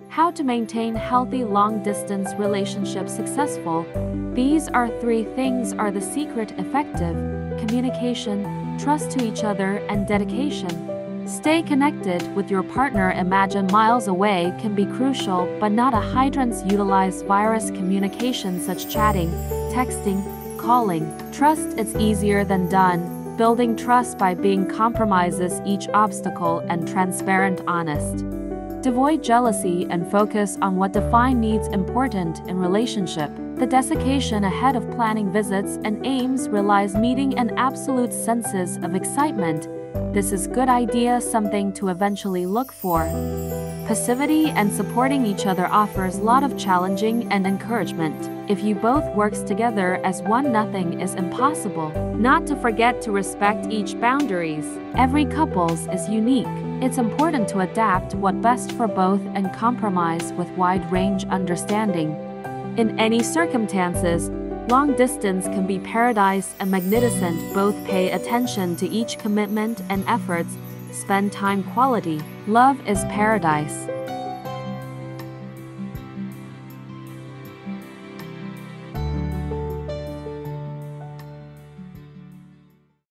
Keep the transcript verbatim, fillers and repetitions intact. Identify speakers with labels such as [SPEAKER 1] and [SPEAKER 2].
[SPEAKER 1] How to maintain healthy long-distance relationships successful. These are three things are the secret: effective communication, trust to each other, and dedication. Stay connected with your partner. Imagine miles away can be crucial, but not a hydrants. Utilize virus communication such chatting, texting, calling. Trust it's easier than done. Building trust by being compromises each obstacle and transparent, honest. Avoid jealousy and focus on what define needs important in relationship. The desiccation ahead of planning visits and aims relies meeting and absolute senses of excitement. This is good idea, something to eventually look for. Passivity and supporting each other offers lot of challenging and encouragement. If you both works together as one, nothing is impossible. Not to forget to respect each boundaries. Every couples is unique. It's important to adapt what best for both and compromise with wide range understanding. In any circumstances, long distance can be paradise and magnificent. Both pay attention to each commitment and efforts, spend time quality. Love is paradise.